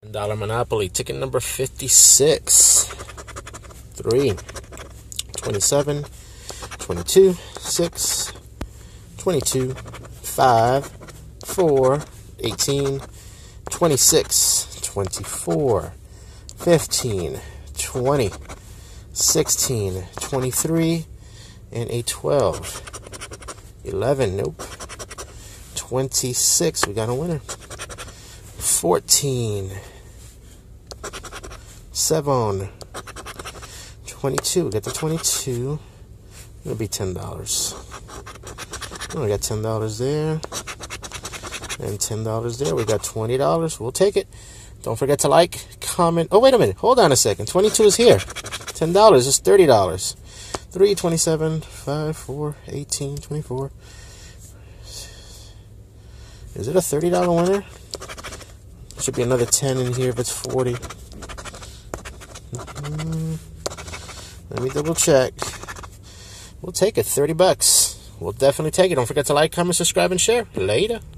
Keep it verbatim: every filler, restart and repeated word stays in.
Dollar Monopoly, ticket number fifty-six. three, twenty-seven, twenty-two, six, twenty-two, five, four, eighteen, twenty-six, twenty-four, fifteen, twenty, sixteen, twenty-three, and a twelve. eleven, nope. twenty-six, we got a winner. fourteen, seven, twenty-two, we got the twenty-two. It'll be ten dollars. Oh, we got ten dollars there. And ten dollars there. We got twenty dollars. We'll take it. Don't forget to like, comment. Oh, wait a minute. Hold on a second. twenty-two is here. ten dollars is thirty dollars. three, twenty-seven, five, four, eighteen, twenty-four. Is it a thirty dollar winner? Should be another ten in here if it's forty. Mm-hmm. Let me double check. We'll take it. thirty bucks. We'll definitely take it. Don't forget to like, comment, subscribe, and share. Later.